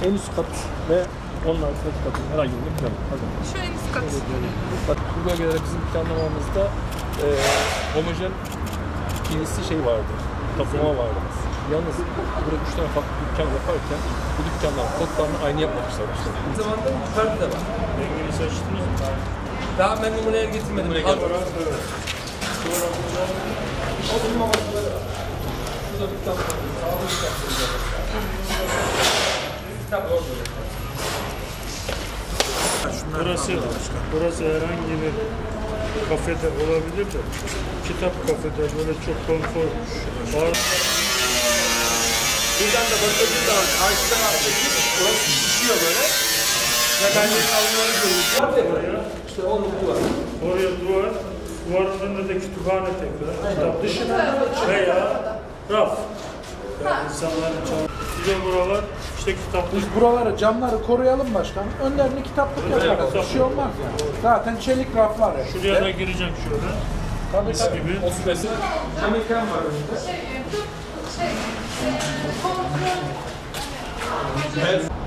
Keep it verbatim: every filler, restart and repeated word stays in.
en üst kat ve onun altındaki katın herhangi bir planı. Şu en üst kat. Bak bu bölgelerde bizim planlamamızda e, homojen P V C şey vardı, taplama vardı. Yalnız burada üç tane farklı dükkan yaparken bu dükkanların kodlarını aynı yapmamışlar işte. Aynı zamanda farkı da var. Rengini seçtiniz mi? Daha ben numaraya getirmedim. Numara Al. geldi. O benim amaçları var. Şurada bir kitap var. Sağda bir kitap var. Kitap orada. Burası, burası herhangi bir kafede olabilir de kitap kafede böyle çok konfor var. Buradan da bakıldığı zaman karşıdan atlayıp orası şişiyor böyle. Nedenlerin alımları görülüyor. Oraya, İşte onun duvar. oraya duvar, duvarın önünde de kütüphane tekrar. Kitap dışına veya raf. Yani insanların çalıştığı. Bir de buralar işte kitap. Biz buraları, camları koruyalım başkanım. Önlerini kitaplık yaparız. Bir şey olmaz yani. Zaten çelik raf var ya. Şuraya da gireceğim şöyle. Tabii Mis tabii. gibi. O süresi Amerikan var önünde. Şey, şey, kontrol.